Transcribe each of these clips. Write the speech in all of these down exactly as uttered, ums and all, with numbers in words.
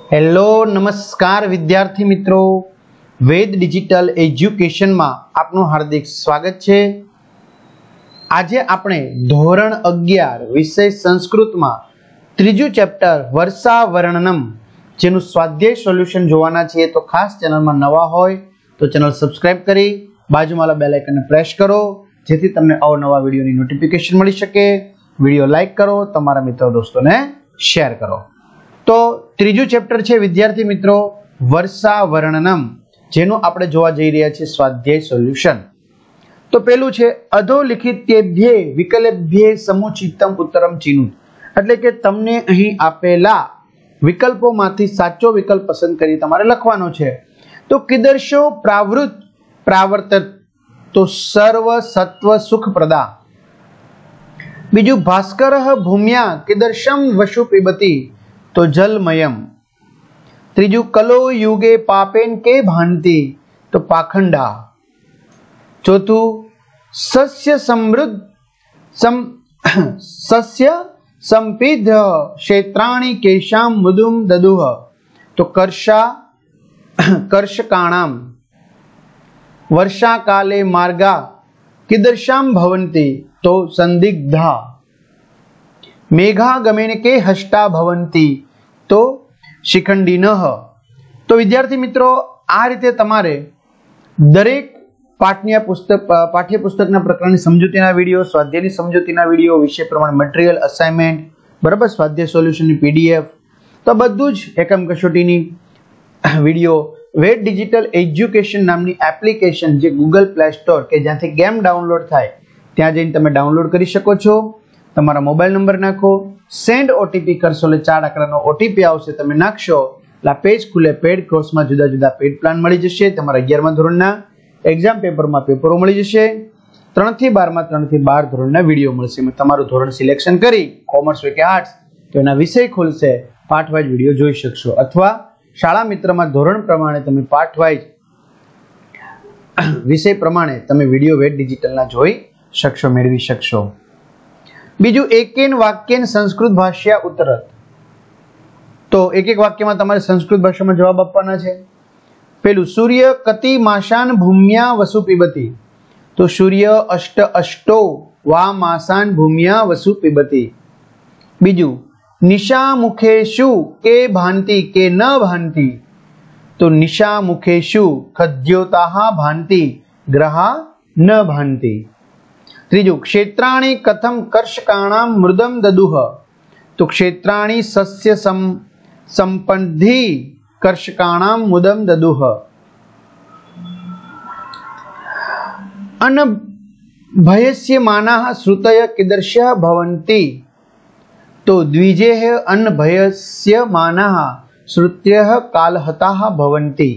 Hello નમસ્કાર વિદ્યાર્થી મિત્રો, વેદ ડિજિટલ એજ્યુકેશનમાં આપનું હાર્દિક સ્વાગત છે। આજે આપણે ધોરણ અગિયાર વિષય સંસ્કૃતમાં ત્રીજું ચેપ્ટર વર્ષાવર્ણનમ જેનું સ્વાધ્યાય સોલ્યુશન જોવાના છીએ। તો ખાસ ચેનલમાં નવા હોય તો ચેનલ સબસ્ક્રાઇબ કરી બાજુમાં બેલ આઇકનને પ્રેસ કરો જેથી તમને અવનવા વિડીયોની નોટિફિકેશન મળી શકે। વિડીયો લાઈક કરો, તમારા મિત્રો દોસ્તોને શેર કરો। તો ત્રીજું ચેપ્ટર છે વિદ્યાર્થી મિત્રો વર્ષાવર્ણનમ, જેનું આપણે જોવા જઈ રહ્યા છીએ સ્વાધ્યાય સોલ્યુશન। તો પેલું છે અધોલિખિતેભ્યે વિકલ્પેભ્યે સમુચિતમ ઉત્તરમ ચિનુત, એટલે કે તમને અહીં આપેલા વિકલ્પોમાંથી સાચો વિકલ્પ પસંદ કરી તમારે લખવાનો છે। તો કિદર્શો પ્રાવૃત પ્રાવર્તત, તો સર્વ સત્વ સુખ પ્રદા। બીજું ભાસ્કરઃ ભૂમ્યા કિદર્શમ વસુ પીબતી, તો જલમયમ। ત્રીજું કલો યુગે પાપેન કે ભાંતિ, તો પાખંડા। ચોથું સસ્ય સમૃદ્ધ સમ સસ્ય સંપિધ ક્ષેત્રાણી કેશામ મુદુમ દદુહ, તો કર્ષા કર્ષકાણામ। વર્ષા કાલે માર્ગા કિદર્શામ ભવંતિ, તો સંદિગ્ધા। મેઘાગમેન કે હષ્ટા ભવંતિ, તો શિખંડીનઃ। તો વિદ્યાર્થી મિત્રો આ રીતે તમારે દરેક પાઠ્ય પુસ્તક પાઠ્યપુસ્તકના પ્રકરણની સમજૂતીના વિડીયો, સ્વાધ્યાયની સમજૂતીના વિડીયો, વિષય પ્રમાણે મટીરીયલ અસાઇનમેન્ટ, બરાબર, સ્વાધ્યાય સોલ્યુશનની પીડીએફ, તો બધું જ એકમ કસોટીની વિડીયો વેદ ડિજિટલ એજ્યુકેશન નામની એપ્લિકેશન જે ગૂગલ પ્લે સ્ટોર કે જ્યાંથી ગેમ ડાઉનલોડ થાય ત્યાં જઈને તમે ડાઉનલોડ કરી શકો છો। તમારા મોબાઈલ નંબર નાખો, સેન્ડ ઓટીપી કરશો એટલે ચાર આંકડાનો ઓટીપી આવશે, તમે નાખશો એટલે આ પેજ ખુલે। પેડ કોર્સમાં જુદા જુદા પેડ પ્લાન મળી જશે। તમારા અગિયારમા ધોરણના એક્ઝામ પેપરમાં પેપરો મળી જશે। ત્રણ થી બારમાં ત્રણ થી બાર ધોરણના વિડીયો મળશે। તમારું ધોરણ સિલેક્શન કરી કોમર્સ હોય કે આર્ટ્સ તો એના વિષય ખુલશે, પાઠ વાઇઝ વિડીયો જોઈ શકશો, અથવા શાળા મિત્રમાં ધોરણ પ્રમાણે તમે પાઠ વાઇઝ વિષય પ્રમાણે તમે વિડીયો વેદ ડિજિટલના જોઈ શકશો, મેળવી શકશો। બીજું એકેન વાક્યેન સંસ્કૃત ભાષ્યા ઉત્તરત, તો એક એક વાક્યમાં તમારે સંસ્કૃત ભાષામાં જવાબ આપવાના છે। પેલું સૂર્ય કતિ માસાન ભૂમ્યા વસુ પીબતી, તો સૂર્ય અષ્ટ અષ્ટો વા માસાન ભૂમ્યા વસુ પીબતી। બીજું નિશા મુખેશુ કે ભાંતિ કે ન ભાંતિ, તો નિશા મુખેશુ ખદ્યોતાહ ભાંતિ ગ્રહા ન ભાંતિ। ત્રીજું ક્ષેત્રાણી કથમ કર્ષકાણામ મૃદમ દદુહ, તો ક્ષેત્રાણી સસ્ય સમ સંપન્ધી કર્ષકાણામ મુદમ દદુહ। અન ભયસ્ય માનાહ શ્રુતય કિદર્શ્ય ભવંતિ, તો દ્વિજેહ અન ભયસ્ય માનાહ શ્રુત્યઃ કાલહતાઃ ભવંતિ।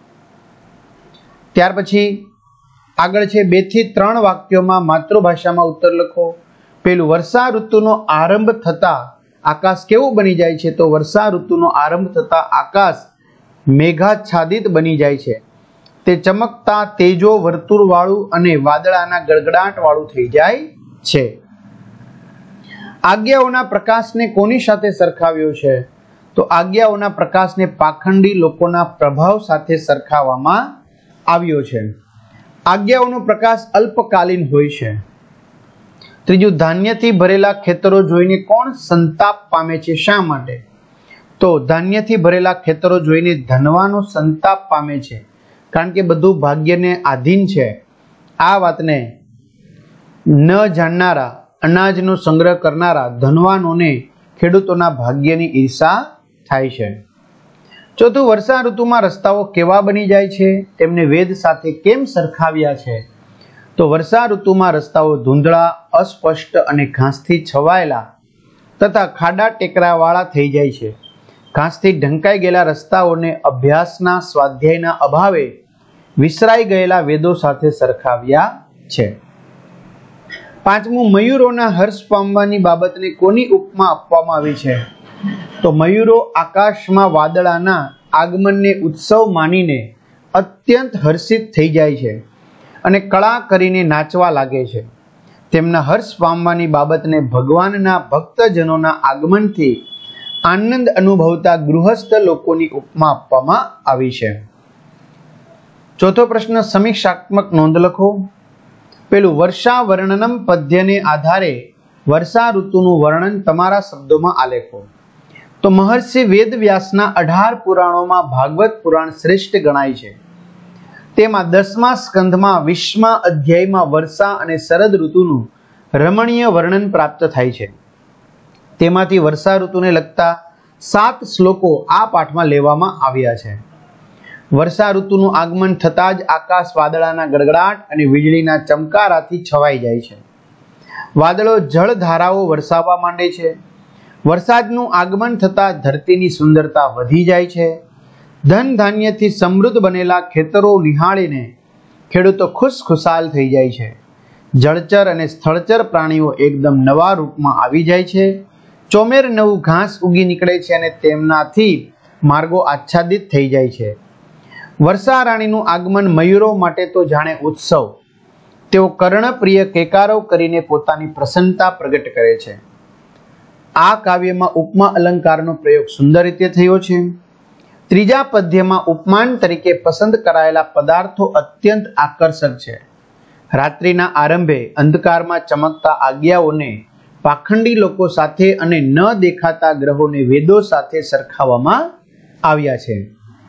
ત્યાર પછી આગળ છે બે થી ત્રણ વાક્યોમાં માતૃભાષામાં ઉત્તર લખો। પેલું વર્ષા ઋતુનો આરંભ થતા આકાશ કેવું બની જાય છે, તો વર્ષા ઋતુનો આરંભ થતા આકાશ મેઘાચ્છાદિત બની જાય છે, તે ચમકતા તેજો વર્તુળ વાળું અને વાદળાના ગડગડાટ વાળું થઈ જાય છે। આજ્ઞાઓના પ્રકાશને કોની સાથે સરખાવ્યો છે, તો આજ્ઞાઓના પ્રકાશને પાખંડી લોકોના પ્રભાવ સાથે સરખાવવામાં આવ્યો છે। આજ્ઞાઓનો પ્રકાશ અલ્પકાલીન હોય છે। ત્રીજું ધાન્યથી ભરેલા ખેતરો જોઈને કોણ સંતાપ પામે છે, શા માટે, તો ધાન્યથી ભરેલા ખેતરો જોઈને ધનવાનો સંતાપ પામે છે, કારણ કે બધું ભાગ્યને આધીન છે। આ વાતને ન જાણનારા, અનાજનો સંગ્રહ કરનારા ધનવાનોને ખેડૂતોના ભાગ્યની ઈર્ષા થાય છે। ચોથું વર્ષા ઋતુમાં રસ્તાઓ કેવા બની જાય છે, તેમને વેદ સાથે કેમ સરખાવ્યા છે, તો વર્ષા ઋતુમાં રસ્તાઓ ધૂંધળા, અસ્પષ્ટ અને ઘાસથી છવાયેલા તથા ખાડા ટેકરાવાળા થઈ જાય છે। ઘાસથી ઢંકાઈ ગયેલા રસ્તાઓને અભ્યાસના સ્વાધ્યાયના અભાવે વિસરાઈ ગયેલા વેદો સાથે સરખાવ્યા છે। પાંચમું મયુરોના હર્ષ પામવાની બાબતને કોની ઉપમા આપવામાં આવી છે, તો મયુરો આકાશમાં વાદળાના આગમનને ઉત્સવ માનીને અત્યંત હર્ષિત થઈ જાય છે અને કળા કરીને નાચવા લાગે છે। તેમના હર્ષ પામવાની બાબતને ભગવાનના ભક્તજનોના આગમનથી આનંદ અનુભવતા ગૃહસ્થ લોકોની ઉપમા આપવામાં આવી છે. ચોથો પ્રશ્ન સમીક્ષાત્મક નોંધ લખો. પેલું વર્ષા વર્ણનમ પદ્યને આધારે વર્ષા ઋતુનું વર્ણન તમારા શબ્દોમાં આલેખો. તો મહર્ષિ વેદવ્યાસના અઢાર પુરાણોમાં ભાગવત પુરાણ શ્રેષ્ઠ ગણાય છે. તેમાં દસમા સ્કંધમાં વીસમા અધ્યાયમાં વર્ષા અને શરદ ઋતુનું રમણીય વર્ણન પ્રાપ્ત થાય છે. તેમાંથી વર્ષા ઋતુને લગતા સાત શ્લોકો આ પાઠમાં લેવામાં આવ્યા છે. વર્ષા ઋતુનું આગમન થતાં જ આકાશ વાદળાના ગડગડાટ અને વીજળીના ચમકારાથી છવાઈ જાય છે. વાદળો જળ ધારાઓ વરસાવવા માંડે છે. વરસાદનું આગમન થતાં ધરતીની સુંદરતા વધી જાય છે. ધન ધાન્યથી સમૃદ્ધ બનેલા ખેતરો નિહાળીને ખેડૂતો ખુશખુશાલ થઈ જાય છે. જળચર અને સ્થળચર પ્રાણીઓ એકદમ નવા રૂપમાં આવી જાય છે. ચોમેર નવું ઘાસ ઉગી નીકળે છે અને તેમનાથી માર્ગો આચ્છાદિત થઈ જાય છે. વર્ષા રાણીનું આગમન મયુરો માટે તો જાણે ઉત્સવ. તેઓ કર્ણપ્રિય કેકારો કરીને પોતાની પ્રસન્નતા પ્રગટ કરે છે. આ કાવ્યમાં ઉપમા અલંકારનો પ્રયોગ સુંદર રીતે થયો છે. ત્રીજા પદ્યમાં ઉપમાન તરીકે પસંદ કરાયેલા પદાર્થો અત્યંત આકર્ષક છે. રાત્રિના આરંભે અંધકારમાં ચમકતા આજ્ઞાઓને પાખંડી લોકો સાથે અને ન દેખાતા ગ્રહોને વેદો સાથે સરખાવવામાં આવ્યા છે.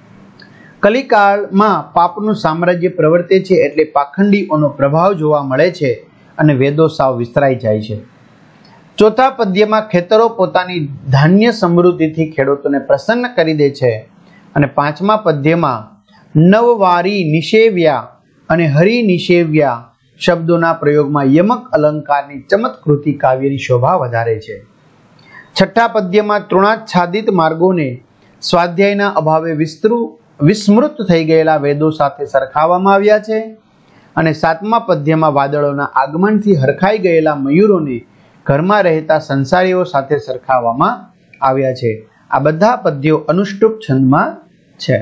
કલિકાળમાં પાપનું સામ્રાજ્ય પ્રવર્તે છે એટલે પાખંડીઓનો પ્રભાવ જોવા મળે છે અને વેદો સાવ વિસ્તરાઈ જાય છે. ચોથા પદ્યમાં ખેતરો પોતાની ધાન્ય સમૃદ્ધિથી ખેડૂતોને પ્રસન્ન કરી દે છે અને પાંચમા પદ્યમાં નવવારી નિષેવ્યા અને હરિ નિષેવ્યા શબ્દોના પ્રયોગમાં યમક અલંકારની ચમત્કૃતિ કાવ્યની શોભા વધારે છે. છઠ્ઠા પદ્યમાં તૃણાચ્છાદિત માર્ગોને સ્વાધ્યાયના અભાવે વિસ્તૃ વિસ્મૃત થઈ ગયેલા વેદો સાથે સરખાવવામાં આવ્યા છે અને સાતમા પદ્યમાં વાદળોના આગમનથી હરખાઈ ગયેલા મયુરોને ઘરમાં રહેતા સંસારીઓ સાથે સરખાવવામાં આવ્યા છે. આ બધા પદ્યો અનુષ્ટુપ છંદમાં છે.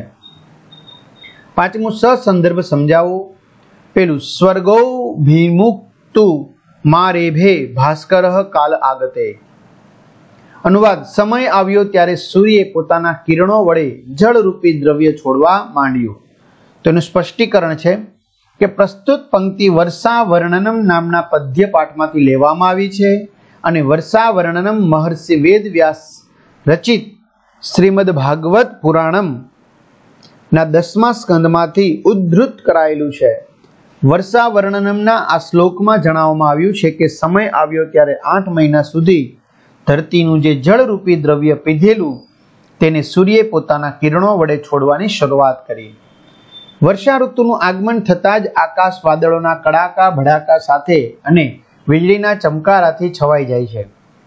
પાંચમું સસંદર્ભ સમજાવો. પેલું સ્વર્ગૌ ભીમુક્તુ મારેભે ભાસ્કરઃ કાલ આગતે. અનુવાદ. સમય આવ્યો ત્યારે સૂર્યે પોતાના કિરણો વડે જળરૂપી દ્રવ્ય છોડવા માંડ્યું. તેનું સ્પષ્ટીકરણ છે કે પ્રસ્તુત પંક્તિ વર્ષા વર્ણનમ નામના પદ્ય પાઠમાંથી લેવામાં આવી છે અને વર્ષા વર્ણનમ મહર્ષિ વેદવ્યાસ રચિત શ્રીમદ ભાગવત પુરાણમ ના દસમા સ્કંદમાંથી ઉદ્ધૃત કરાયેલું છે. વર્ષા વર્ણનમના આ શ્લોકમાં જણાવવામાં આવ્યું છે કે સમય આવ્યો ત્યારે આઠ મહિના સુધી ધરતીનું જે જળરૂપી દ્રવ્ય પીધેલું તેને સૂર્યે પોતાના કિરણો વડે છોડવાની શરૂઆત કરી. વર્ષા ઋતુનું આગમન થતાં જ આકાશ વાદળોના કડાકા ભડાકા સાથે અને વીજળીના ચમકારાથી છવાઈ જાય છે.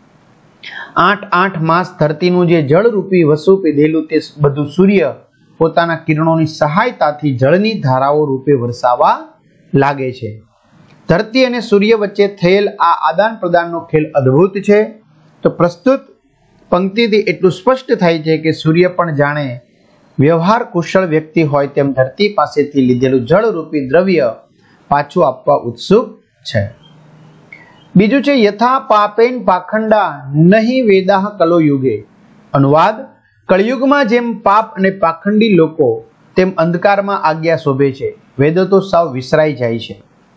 આઠ આઠ માસ ધરતીનું જે જળરૂપી વસુ પીધેલું તે બધું સૂર્ય પોતાના કિરણોની સહાયતાથી જળની ધારાઓ રૂપે વરસાવવા લાગે છે. ધરતી અને સૂર્ય વચ્ચે થયેલ આ આદાન પ્રદાનનો ખેલ અદ્ભુત છે. તો પ્રસ્તુત પંક્તિથી એટલું સ્પષ્ટ થાય છે કે સૂર્ય પણ જાણે વ્યવહાર કુશળ વ્યક્તિ હોય તેમ ધરતી પાસેથી લીધેલું જળરૂપી દ્રવ્ય પાછું આપવા ઉત્સુક છે. બીજું છે યથા પાપેન પાખંડા નહીં વેદાહ કલો યુગે. અનુવાદ. કળયુગમાં જેમ પાપ અને પાખંડી લોકો તેમ અંધકારમાં આજ્ઞા શોભે છે, વેદો તો સાવ વિસરાઈ જાય છે.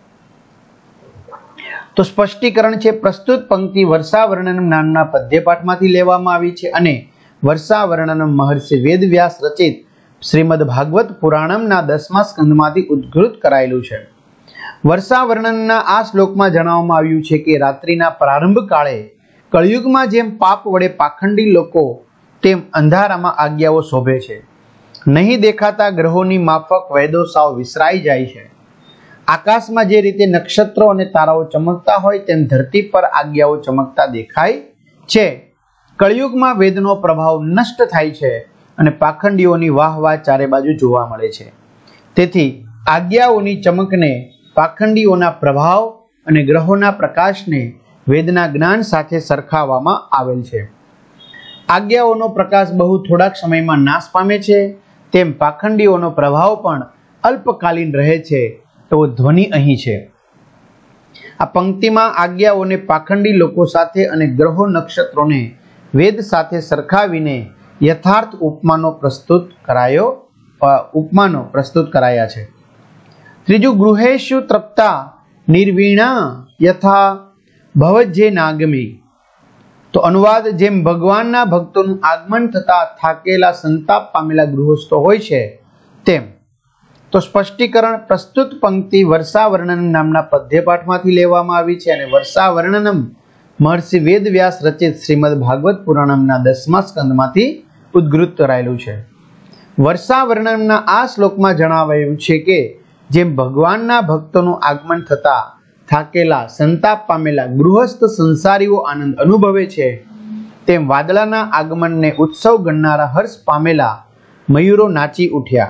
તો સ્પષ્ટીકરણ છે પ્રસ્તુત પંક્તિ વર્ષા વર્ણનમ નામના પદ્યપાઠમાંથી લેવામાં આવી છે અને વર્ષા વર્ણનમ મહર્ષિ વેદવ્યાસ રચિત શ્રીમદ ભાગવત પુરાણમના દસમા સ્કંદમાંથી ઉદ્ધૃત કરાયેલું છે. વર્ષા વર્ણનના આ શ્લોકમાં જણાવવામાં આવ્યું છે કે રાત્રિના પ્રારંભ કાળે કળયુગમાં જેમ પાપ વડે પાખંડી લોકો તેમ અંધારામાં આજ્ઞાઓ શોભે છે. નહીં દેખાતા ગ્રહોની માફક વેદો સાવ વિસરાઈ જાય છે. આકાશમાં જે રીતે નક્ષત્રો અને તારાઓ ચમકતા હોય તેમ ધરતી પર આજ્ઞાઓ ચમકતા દેખાય છે. કળયુગમાં વેદનો પ્રભાવ નષ્ટ થાય છે અને પાખંડીઓની વાહ વાહ ચારે બાજુ જોવા મળે છે. તેથી આજ્ઞાઓની ચમકને પાખંડીઓના પ્રભાવ અને ગ્રહોના પ્રકાશને વેદના જ્ઞાન સાથે સરખાવવામાં આવેલ છે. આજ્ઞાઓનો પ્રકાશ બહુ થોડાક સમયમાં નાશ પામે છે તેમ પાખંડીઓનો પ્રભાવ પણ અલ્પકાલીન રહે છે. તો ધ્વનિ અહીં છે. આ પંક્તિમાં આજ્ઞાઓને પાખંડી લોકો સાથે અને ગ્રહો નક્ષત્રોને વેદ સાથે સરખાવીને યથાર્થ ઉપમાનો પ્રસ્તુત કરાયો ઉપમાનો પ્રસ્તુત કરાયા છે. ત્રીજું, ગૃહેશુ તૃપ્તા નિર્વીણા યથા ભવજ્જે નાગમી. તો અનુવાદ, જેમ ભગવાનના ભક્તોનું આગમન થતા થાકેલા સંતાપ પામેલા ગૃહસ્થો હોય છે તેમ. તો સ્પષ્ટીકરણ, પ્રસ્તુત પંક્તિ વર્ષાવર્ણનમ નામના પદ્યપાઠમાંથી લેવામાં આવી છે અને વર્ષાવર્ણનમ મહર્ષિ વેદવ્યાસ રચિત શ્રીમદ ભાગવત પુરાણમના દસમા સ્કંદમાંથી ઉદ્ગૃત કરાયેલું છે. વર્ષાવર્ણનમના આ શ્લોકમાં જણાવાયું છે કે જેમ ભગવાનના ભક્તોનું આગમન થતા થાકેલા સંતાપ પામેલા ગૃહસ્થ સંસારીઓ આનંદ અનુભવે છે તેમ વાદળાના આગમનને ઉત્સવ ગણનારા હર્ષ પામેલા મયુરો નાચી ઉઠ્યા.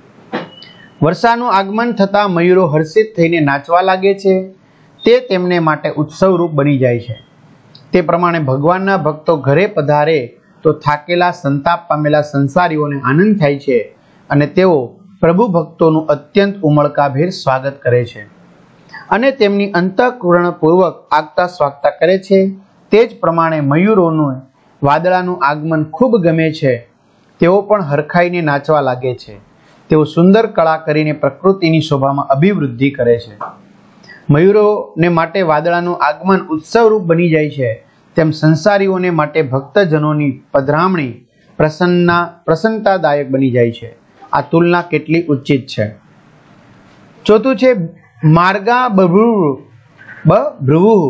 વર્ષાનું આગમન થતા મયુરો હર્ષિત થઈને નાચવા લાગે છે. તે તેમને માટે ઉત્સવરૂપ બની જાય છે. તે પ્રમાણે ભગવાનના ભક્તો ઘરે પધારે તો થાકેલા સંતાપ પામેલા સંસારીઓને આનંદ થાય છે અને તેઓ પ્રભુ ભક્તોનું અત્યંત ઉમળકાભેર સ્વાગત કરે છે અને તેમની અંતઃકરણપૂર્વક આગતા સ્વાગતા કરે છે. તે જ પ્રમાણે મયુરોનું વાદળાનું આગમન ખૂબ ગમે છે. તેઓ પણ હરખાઈને નાચવા લાગે છે. તેઓ સુંદર કળા કરીને પ્રકૃતિની શોભામાં અભિવૃદ્ધિ કરે છે. મયુરોને માટે વાદળાનું આગમન ઉત્સવરૂપ બની જાય છે તેમ સંસારીઓને માટે ભક્તજનોની પધરામણી પ્રસન્ના પ્રસન્નતાદાયક બની જાય છે. આ તુલના કેટલી ઉચિત છે. ચોથું છે, માર્ગા બભ્રુવ બભ્રુવ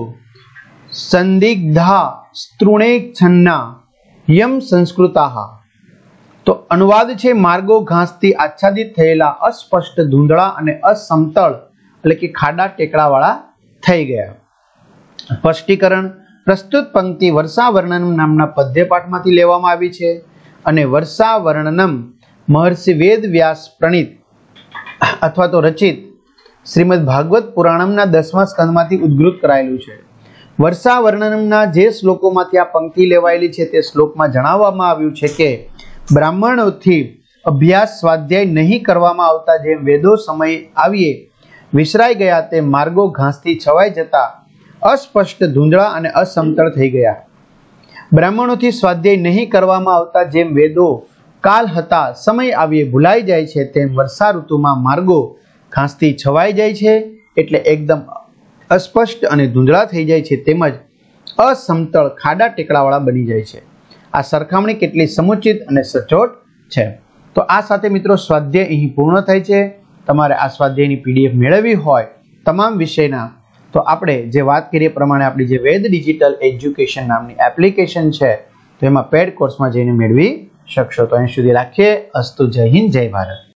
સંદિગ્ધા સ્તૃણેચ્છન્ના યમ સંસ્કૃતાઃ. તો અનુવાદ છે, માર્ગો ઘાસથી આચ્છાદિત થયેલા અસ્પષ્ટ ધૂંધળા અને અસમતળ એટલે કે ખાડા ટેકડાવાળા થઈ ગયા. સ્પષ્ટીકરણ, પ્રસ્તુત પંક્તિ વર્ષાવર્ણનમ નામના પદ્યપાઠમાંથી લેવામાં આવી છે અને વર્ષાવર્ણનમ મહર્ષિ વેદવ્યાસ પ્રણીત અથવા તો રચિત શ્રીમદ ભાગવત પુરાણમના દસમા સ્કંદમાંથી ઉદ્ગૃત કરાયેલું છે. વર્ષાવર્ણનમના જે શ્લોકોમાંથી આ પંક્તિ લેવાયેલી છે તે શ્લોકમાં જણાવવામાં આવ્યું છે કે બ્રાહ્મણોથી અભ્યાસ સ્વાધ્યાય નહીં કરવામાં આવતા જેમ વેદો સમય આવીએ વિસરાઈ ગયા તે માર્ગો ઘાસથી છવાઈ જતા અસ્પષ્ટ ધૂંધળા અને અસમતળ થઈ ગયા. બ્રાહ્મણોથી સ્વાધ્યાય નહીં કરવામાં આવતા જેમ વેદો કાલ હતા સમય આવીએ ભૂલાઈ જાય છે તેમ વર્ષા ઋતુમાં માર્ગો ઘાસથી છવાઈ જાય છે એટલે એકદમ અસ્પષ્ટ અને ધૂંધળા થઈ જાય છે તેમજ અસમતળ ખાડા ટેકડાવાળા બની જાય છે. આ સરખામણી કેટલી સમુચિત અને સચોટ છે. તો આ સાથે મિત્રો સ્વાધ્યાય અહીં પૂર્ણ થાય છે. તમારે આ સ્વાધ્યાયની પીડીએફ મેળવવી હોય તમામ વિષયના તો આપણે જે વાત કરીએ પ્રમાણે આપણી જે વેદ ડિજિટલ એજ્યુકેશન નામની એપ્લિકેશન છે તો એમાં પેડ કોર્સમાં જઈને મેળવી શકશો. તો અહીં સુધી રાખીએ. અસ્તુ. જય હિન્દ, જય ભારત.